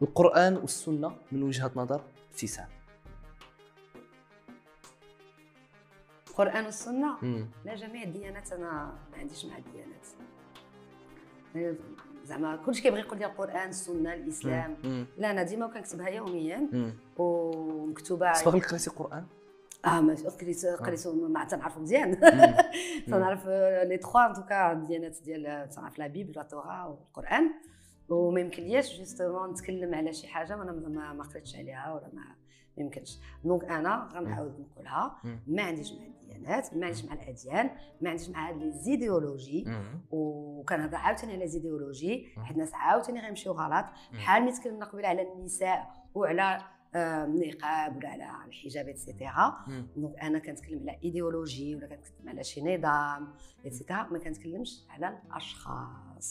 القرآن والسنة من وجهة نظر ابتسام. القرآن والسنة. لا، جميع الديانات أنا ما عنديش مع الديانات، زعما كلشي كيبغي يقول لي القرآن السنة الإسلام. لا، أنا ديما كنكتبها يوميا ومكتوبة. سبق لك قريتي القرآن؟ ما قريت ما تنعرفو مزيان. تنعرف لي 3 ان توكا الديانات ديال تنعرف لا بيبل لا تورا والقرآن، وما يمكنليش جوستومون نتكلم على شي حاجه وانا ما قريتش عليها ولا ما يمكنش. دونك انا غنعاود نقولها، ما عنديش مع الديانات، ما عنديش مع الاديان، ما عنديش مع هاد لي زيديولوجي. وكنهضر عاوتاني على زيديولوجي، حيت الناس عاوتاني غيمشيو غلط، بحال ملي تكلمنا قبيله على النساء وعلى النقاب ولا على الحجاب ايتترا. دونك انا كنتكلم على ايديولوجي ولا كنتكلم على شي نظام ايتترا، ما كنتكلمش على الاشخاص.